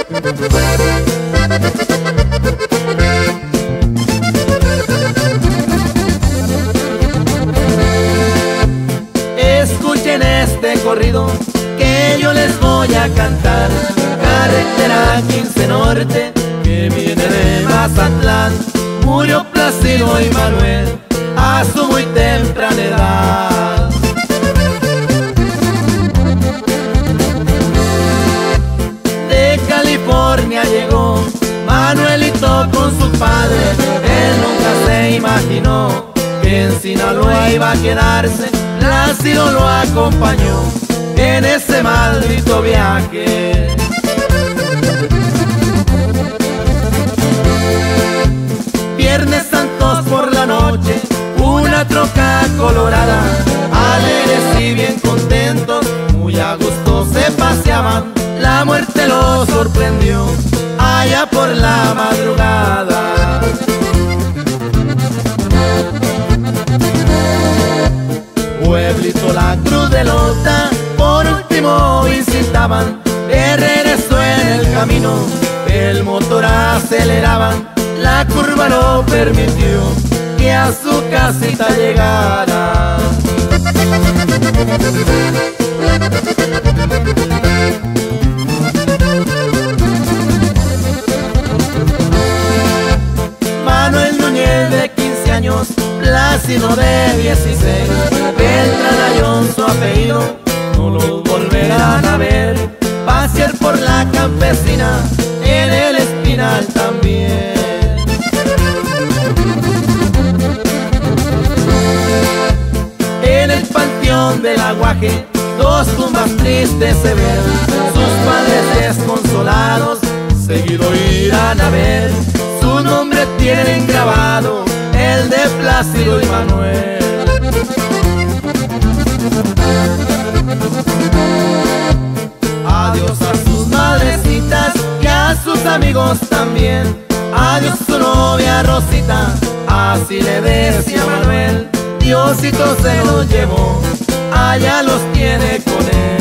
Escuchen este corrido que yo les voy a cantar. Carretera 15 Norte que viene de Mazatlán. Murió Plácido y Manuel a su muy temprana edad. De California llegó Manuelito con su padre. Él nunca se imaginó que en Sinaloa iba a quedarse. Plácido lo acompañó en ese maldito viaje. Viernes Santos por la noche, una troca colorada, alegres y bien contentos, muy a gusto se paseaban. La muerte los sorprendió allá por la madrugada. Pueblito La Cruz de Lota, por último visitaban. De regreso en el camino, el motor aceleraban. La curva no permitió que a su casita llegara. Manuel Núñez de 15 años, Plácido de 16, Beltrán Ayón su apellido, no los volverán a ver. Pasear por la campesina, en el Espinal también. En el panteón del Aguaje, dos tumbas tristes se ven. Sus padres desconsolados, seguido irán a ver. Su nombre tienen grabado, el de Plácido y Manuel. Adiós a sus madrecitas y a sus amigos también. Adiós su novia Rosita, así le decía Manuel. Diosito se los llevó, allá los tiene con él.